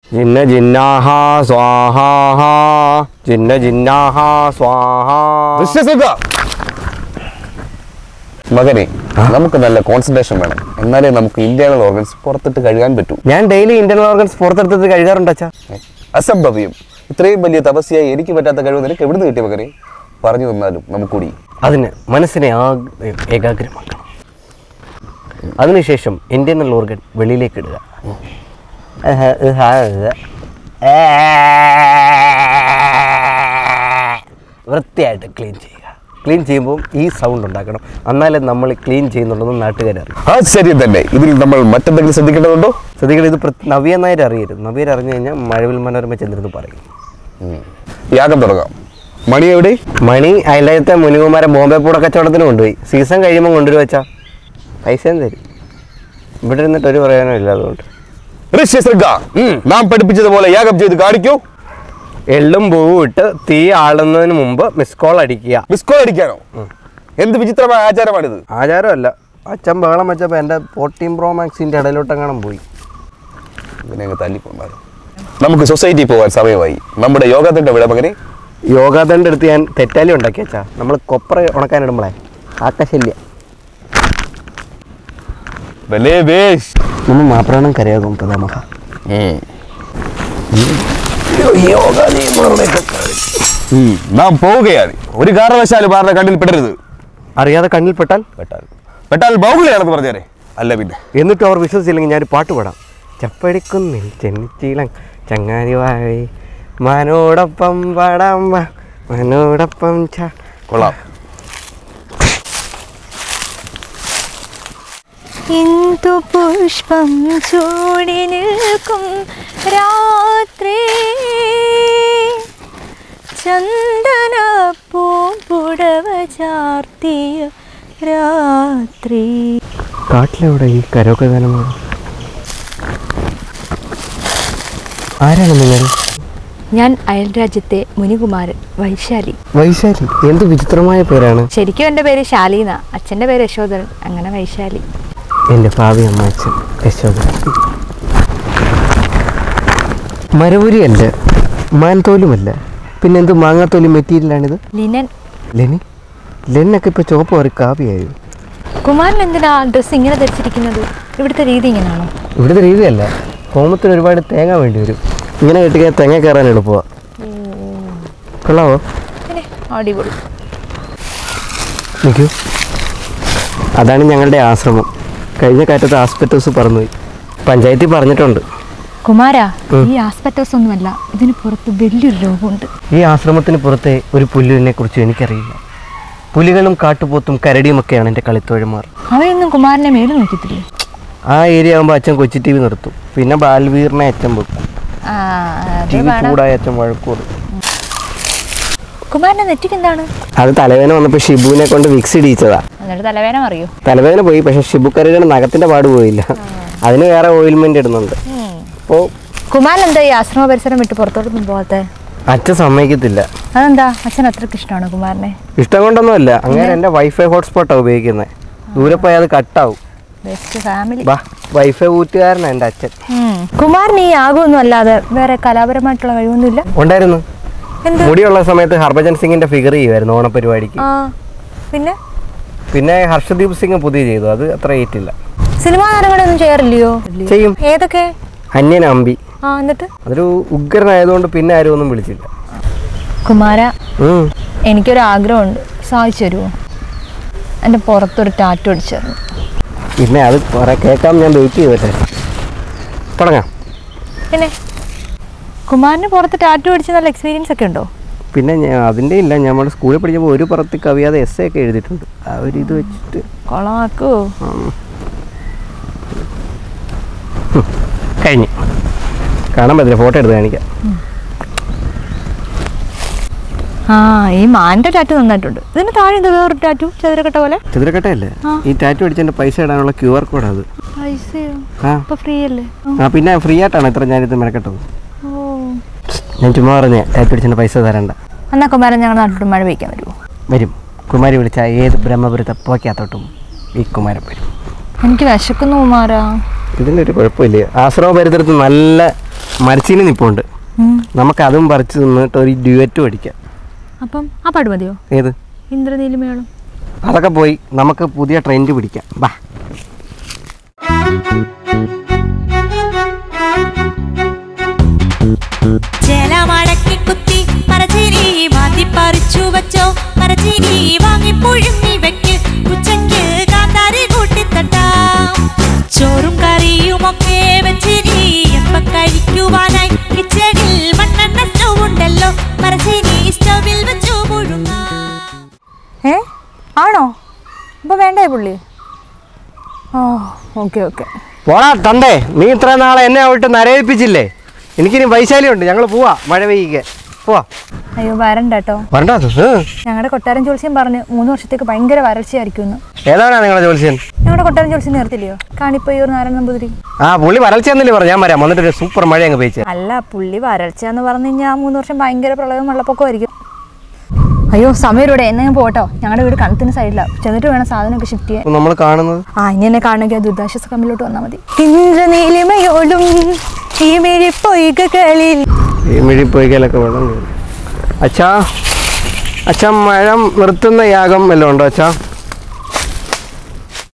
ജിന്ന ജിന്നാഹ സ്വാഹാ ജിന്ന ജിന്നാഹ സ്വാഹാ. മകനെ, നമുക്ക് നല്ല കോൺസെൻട്രേഷൻ വേണം, എന്നാലേ നമുക്ക് ഇന്റേണൽ ഓർഗൻസ് പുറത്തിട്ട് കഴുകാൻ പറ്റൂ. ഞാൻ ഡെയിലി ഇന്റേണൽ ഓർഗൻസ് പുറത്തെടുത്തിട്ട് കഴുകാറുണ്ട് അച്ഛാ. അസംഭവ്യം. ഇത്രയും വലിയ തപസ്യായി എനിക്ക് പറ്റാത്ത കഴിവ് നിനക്ക് എവിടുന്ന് കിട്ടിയ മകനെ? പറഞ്ഞു തന്നാലും നമുക്കൂടി. അതിന് മനസ്സിനെ ഏകാഗ്രമാക്കണം. അതിനുശേഷം ഇന്റേണൽ ഓർഗൻ വെളിയിലേക്ക് ഇടുക. വൃത്തിയായിട്ട് ക്ലീൻ ചെയ്യുക. ക്ലീൻ ചെയ്യുമ്പോൾ ഈ സൗണ്ട് ഉണ്ടാക്കണം, എന്നാലേ നമ്മൾ ക്ലീൻ ചെയ്യുന്നുണ്ടെന്ന് നാട്ടുകാരറിയും. ആ ശരി തന്നെ. ഇതിൽ നമ്മൾ മറ്റെന്തെങ്കിലും ശ്രദ്ധിക്കേണ്ടതുണ്ടോ? ശ്രദ്ധിക്കണം. ഇത് നവ്യ നായർ അറിയരുത്. നവ്യർ അറിഞ്ഞു കഴിഞ്ഞാൽ മഴവിൽ മനോരമ ചെന്നിരുന്ന് പറയും. യാഗം തുടങ്ങാം. മണി എവിടെ? മണി അതിലത്തെ മുനികുമാരൻ ബോംബെ പൂട കച്ചവടത്തിന് കൊണ്ടുപോയി. സീസൺ കഴിയുമ്പോൾ കൊണ്ടുവരും വെച്ചാൽ പൈസയും തരും. ഇവിടെ ഇരുന്നിട്ട് ഒരു പ്രയോജനം ഇല്ല. അതുകൊണ്ട് നാം പഠിപ്പിച്ചതുപോലെ യാഗം ചെയ്ത് കാണിക്കൂ. എള്ളും പൂവും ഇട്ട് തീ ആളുന്നതിന് മുമ്പ് മിസ് കോൾ അടിക്കുക. മിസ് കോൾ അടിക്കാനോ? എന്ത് വിചിത്രമായ ആചാരമാണിത്? ആചാരമല്ല, അച്ഛൻ ബഹളം വെച്ചപ്പോൾ എൻ്റെ 14 Pro Maxിൻ്റെ ഇടയിലോട്ടെങ്ങാനും പോയി. പിന്നെ തല്ലിപ്പോമാരും. നമുക്ക് സൊസൈറ്റി പോകാൻ സമയമായി. നമ്മുടെ യോഗത്തിന്റെ വിട മകനെ. യോഗാദണ്ഡ് എടുത്ത് ഞാൻ തെറ്റാലി ഉണ്ടാക്കി വെച്ചാ. നമ്മൾ കൊപ്ര ഉണക്കാനിടുമ്പോളേ ആക്കശല്യ നമ്മൾ മാപ്രാണം കരയാകും പ്രധാമഹ. നാം പോവുകയാണ്. ഒരു കാരണവശാലും ആരുടെ കണ്ണിൽ പെടരുത്. അറിയാതെ കണ്ണിൽ പെട്ടാൽ ബാഹുലയാണെന്ന് പറഞ്ഞാലേ. അല്ല പിന്നെ. എന്നിട്ടും അവർ വിശ്വസിച്ചില്ലെങ്കിൽ ഞാനൊരു പാട്ട് പാടാം. ചപ്പടിക്കുന്നിൽ ചെന്നിച്ചീലം ചങ്ങാതി വാഴി മനോടൊപ്പം പാടാം മനോടൊപ്പം കൊള്ളാം. ഇന്ദു പുഷ്പം ചൂടി നിൽക്കും രാത്രി ചന്ദനപ്പൂമ്പുടവ ചാർത്തിയ രാത്രി. കാട്ടിലെവിടെ ഈ കരോക്കെ ഗാനമാണ്? ആരാണ് നിങ്ങൾ? ഞാൻ അയൽരാജ്യത്തെ മുനികുമാരൻ വൈശാലി. വൈശാലി എന്ത് വിചിത്രമായ പേരാണ്. ശരിക്കും എൻ്റെ പേര് ശാലീന, അച്ഛൻ്റെ പേര് യശോധരൻ, അങ്ങനെ വൈശാലി. എൻ്റെ ഭാവി അമ്മാച്ചൻ യശോധരൻ. മരവുരി അല്ല, മാൻതോലുമല്ല, പിന്നെന്ത് മാങ്ങാത്തോലി മെറ്റീരിയലാണിത്? ലിനൻ. ലെനൊക്കെ ഇപ്പോൾ ചുവപ്പ് മാറി കാപ്പിയായി. കുമാരൻ എന്തിനാ ഡ്രസ്സ് ഇങ്ങനെ ധരിച്ചിരിക്കുന്നത്? ഇവിടുത്തെ രീതി ഇങ്ങനെയാണോ? ഇവിടുത്തെ രീതിയല്ല, ഹോമത്തിന് ഒരുപാട് തേങ്ങ വേണ്ടി വരും. ഇങ്ങനെ കിട്ടിയാൽ തേങ്ങ കയറാൻ എളുപ്പമാണ്. കൊള്ളാവോ? അടിപൊളി. നിൽക്കൂ. അതാണ് ഞങ്ങളുടെ ആശ്രമം. കഴിഞ്ഞ കാറ്റത്ത് ആസ്പെറ്റോസ് പറന്നുപോയി. പഞ്ചായത്തിൽ പറഞ്ഞിട്ടുണ്ട്. കുമാരാ, ഈ ആസ്പെറ്റോസ് ഒന്നുമല്ല, ഇതിന് പുറത്ത് വലിയൊരു രോഗമുണ്ട്. ഈ ആശ്രമത്തിന് പുറത്തെ ഒരു പുല്ലിനെ കുറിച്ച് എനിക്കറിയില്ല. പുലികളും കാട്ടുപോത്തും കരടിയുമൊക്കെയാണ് എൻ്റെ കളിത്തോഴന്മാർ. അവയൊന്നും കുമാരനെ മേലെ നോക്കിയിട്ടില്ലേ? ആ ഏരിയ ആകുമ്പോൾ അച്ഛൻ കൊച്ചി TV നിർത്തും. പിന്നെ ബാൽവീറിനെ അച്ഛൻ വെക്കും. TV ചൂടായ അച്ഛൻ വഴക്കൂടും. കുമാരന്റെ നെറ്റിക്ക് എന്താണ്? അത് തലവേദന വന്നപ്പോൾ ഷിബുവിനെ കൊണ്ട് വിക്സ് ഇടിച്ചതാ. എന്നിട്ട് തലവേദന അറിയോ? തലവേദന പോയി, പക്ഷെ ഷിബുക്കറിയുടെ നഖത്തിന്റെ പാട് പോയില്ല. അതിന് വേറെ ഓയിൽമെന്റ് ഇടുന്നുണ്ട്. അപ്പോൾ കുമാരൻ എന്താ ഈ ആശ്രമ പരിസരം വിട്ട് പുറത്തോട്ടൊന്നും പോകാത്തെ? അച്ഛൻ സമ്മതിക്കത്തില്ല. അതെന്താ? അച്ഛൻ അത്രയ്ക്ക് ഇഷ്ടമാണോ കുമാരനെ? ഇഷ്ടം കൊണ്ടൊന്നുമല്ല, അങ്ങനെ എൻ്റെ വൈഫൈ ഹോട്ട്സ്പോട്ടാണ് ഉപയോഗിക്കുന്നത്. ദൂരെ പോയാൽ അത് കട്ടാവും. വൈഫൈ ഊറ്റുകാരനാണ് എൻ്റെ അച്ഛൻ. കുമാരന് ഈ യാഗമൊന്നും അല്ലാതെ വേറെ കലാപരമായിട്ടുള്ള കഴിവൊന്നുമില്ല? ഉണ്ടായിരുന്നു. മുടിയുള്ള സമയത്ത് ഹർഭജൻ സിംഗിന്റെ ഫിഗർ ചെയ്യുമായിരുന്നു ഓണപരിപാടിക്ക്. പിന്നെ ഹർഷദീപ് സിംഗ് പുതിയ ചെയ്തു, അത് അത്ര ഏറ്റില്ല. സിനിമാ താരങ്ങളൊന്നും ചെയ്യാറില്ലയോ? ചെയ്യും. ഏതൊക്കെ? അന്യൻ അമ്പി. എന്നിട്ട് അതൊരു ഉഗ്രനായതുകൊണ്ട് പിന്നെ ആരും ഒന്നും വിളിച്ചില്ല. കുമാര, എനിക്കൊരു ആഗ്രഹമുണ്ട്, സാധിച്ചു തരുമോ? എൻ്റെ പുറത്തൊരു ടാറ്റു അടിച്ചു തരണം. പിന്നെ അത് കേൾക്കാം, ഞാൻ വെയിറ്റ് ചെയ്തോട്ടെ. തുടങ്ങാം. പിന്നെ കുമാരന് പുറത്ത് ടാറ്റു അടിച്ച് നല്ല എക്സ്പീരിയൻസ് ഒക്കെ ഉണ്ടോ? പിന്നെ അതിൻ്റെ ഇല്ല, നമ്മൾ സ്കൂളിൽ പഠിച്ചപ്പോൾ ഒരു പുറത്ത് കവിയാതെ essay ഒക്കെ എഴുതിയിട്ടുണ്ട്. ആ ഒരു ഇത് വെച്ചിട്ട് കൊളമാക്കോ? കഴിഞ്ഞു. കാണാൻ പറ്റില്ല, ഫോട്ടോ എടുത്ത് കാണിക്കാം. ഈ മാൻ്റെ ടാറ്റു നന്നായിട്ടുണ്ട്. ഇതിന് താഴെ എന്താ വേറൊരു ടാറ്റു, ചതുരക്കട്ട പോലെ? ചതുരക്കട്ടയല്ലേ, ഈ ടാറ്റു അടിച്ചതിൻ്റെ പൈസ ഇടാനുള്ള QR കോഡ് അത്. ഫ്രീ അല്ലേ? പിന്നെ ഫ്രീ ആയിട്ടാണ് ഇത്ര ഞാനിത് മെനക്കെട്ടത്. ഞാൻ ചുമ്മാ പറഞ്ഞേ ടാറ്റു അടിച്ചതിൻ്റെ പൈസ തരണ്ട. എന്നാ കുമാരൻ ഞങ്ങളുടെ നാട്ടിലോട്ട് മഴ പെയ്ക്കാൻ വരുമോ? വരും. കുമാരി വിളിച്ചാൽ ഏത് ബ്രഹ്മപുരത്തെ പോക്കാത്തോട്ടും ഈ കുമാരൻ വരും. എനിക്ക് വിശക്കുന്നു കുമാരാ. ഇതിനൊരു കുഴപ്പമില്ല. ആശ്രമ പരിസരത്ത് നല്ല മരച്ചീനി നിപ്പുണ്ട്. നമുക്ക് അതും പറിച്ച് നിന്നിട്ട് ഒരു ഡ്യുവറ്റ് പഠിക്കാം. അപ്പം ആ പാട്ട് മതിയോ? ഏത്? ഇന്ദ്രനീലിമയോളം. അതൊക്കെ പോയി നമുക്ക് പുതിയ ട്രെൻഡ് പിടിക്കാം. ബാ. ജലമടക്കി കുത്തി മരച്ചീനി മാറ്റി പറിച്ചു വച്ചോ. മരച്ചീനി വാങ്ങി പുഴുങ്ങി വെക്ക്. ഉച്ചയ്ക്ക് കാന്താരി കൂട്ടിത്തട്ടാം. ചോറും കറിയുമൊക്കെ വെച്ചിനി എപ്പം കഴിക്കുവാനായി. കിച്ചണിൽ മണ്ണെണ്ണ സ്റ്റൗ ഉണ്ടല്ലോ. മരച്ചീനി സ്റ്റൗവിൽ വെച്ചു പുഴുങ്ങാം. ആണോ? ഇപ്പൊ വേണ്ടേ പുള്ളി? ഓ ഓക്കെ ഓക്കെ. പോടാ തന്തേ, നീ ഇത്ര നാളെ എന്നെ വിട്ട് നരയിപ്പിച്ചില്ലേ? എനിക്കിനി വൈശാലിയുണ്ട്. ഞങ്ങൾ പോവാ, മഴ പെയ്യിക്കാൻ പോവാ. അയ്യോ വരണ്ട കേട്ടോ. വരണ്ട. ഞങ്ങളുടെ കൊട്ടാരം ജോത്സ്യം പറഞ്ഞ് 3 വർഷത്തേക്ക് ഭയങ്കര വരൾച്ചയായിരിക്കും. ഏതാണ് നിങ്ങളുടെ ജോത്സ്യൻ? ഞങ്ങളുടെ കൊട്ടാരം ജോത്സ്യം നേർത്തില്ലയോ? കാണിപ്പയ്യൂർ നാരായണ നമ്പൂതിരി. ആ പുള്ളി വരൾച്ചയെന്നല്ലേ പറഞ്ഞു. ഞാൻ വരാം, വന്നിട്ട് സൂപ്പർ മഴ അങ്ങ് പെയ്ച്ച്. അല്ല, പുള്ളി വരൾച്ച എന്ന് പറഞ്ഞു കഴിഞ്ഞാൽ 3 വർഷം ഭയങ്കര പ്രളയവും വെള്ളപ്പൊക്കമായിരിക്കും. അയ്യോ സമയരുടെ എന്നെ ഞാൻ പോട്ടോ. ഞങ്ങളുടെ വീട് കണത്തിന് സൈഡിലാണ്. ചെന്നിട്ട് വേണം സാധനമൊക്കെ ഷിഫ്റ്റ് ചെയ്യാൻ. നമ്മൾ കാണുന്നത് ഇനി എന്നെ കാണണമെങ്കിൽ ആ ദുരിതാശ്വാസ കമ്മിലോട്ട് വന്നാൽ മതി. ഇന്ദ്രനീലിമയോടും ഈ മിഴിപ്പൊയ്കകളിൽ. ഈ മിഴിപ്പൊയ്കലൊക്കെ വെള്ളം കയറി. അച്ഛാ, മഴ നിർത്തുന്ന യാഗം വല്ലതും ഉണ്ടോ അച്ഛാ?